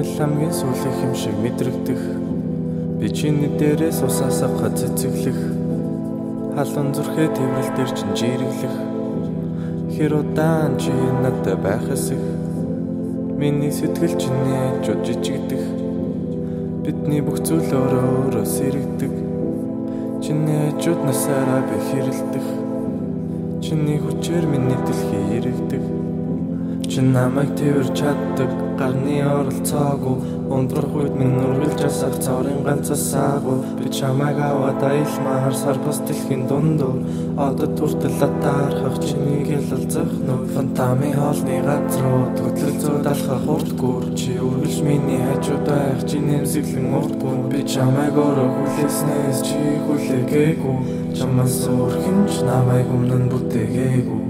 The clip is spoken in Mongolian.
хамгийн сүүлэх юм шиг мэдрэгдэх би чиний дээрээс усаас авах цэцэглэх халуун зүрхээ тэрвэл дээр чин жирэглэх хэр удаан чи надад байх эсэх миний сэтгэл чиний хажууд жижигдэх бидний бүх зүйл өөрөө сэрэгдэг чиний хажууд насаараа би хэрэлдэх чиний хүчээр миний дэлхий ирэгдэг чи намайг тэрвэр чаддаг гарны оролцоогүй ундрах үед минь үргэлж асах цаурын ганцасаагүй би чамайг аваад аялмаар сарбас дэлхийн дундуур одод хүртэл атаархах чинийг ялалзах нөө фантами хоолны газрууд хөдлөлцөө далхах урдгүр чи үргэлж миний хажууд байх чи нэмсэглэн урдгүр би чамайг өөрөө хүлээснээс чи хүлээгээгүй чамаас өөр хэн ч намайг өмнө нь бүтээгээгүй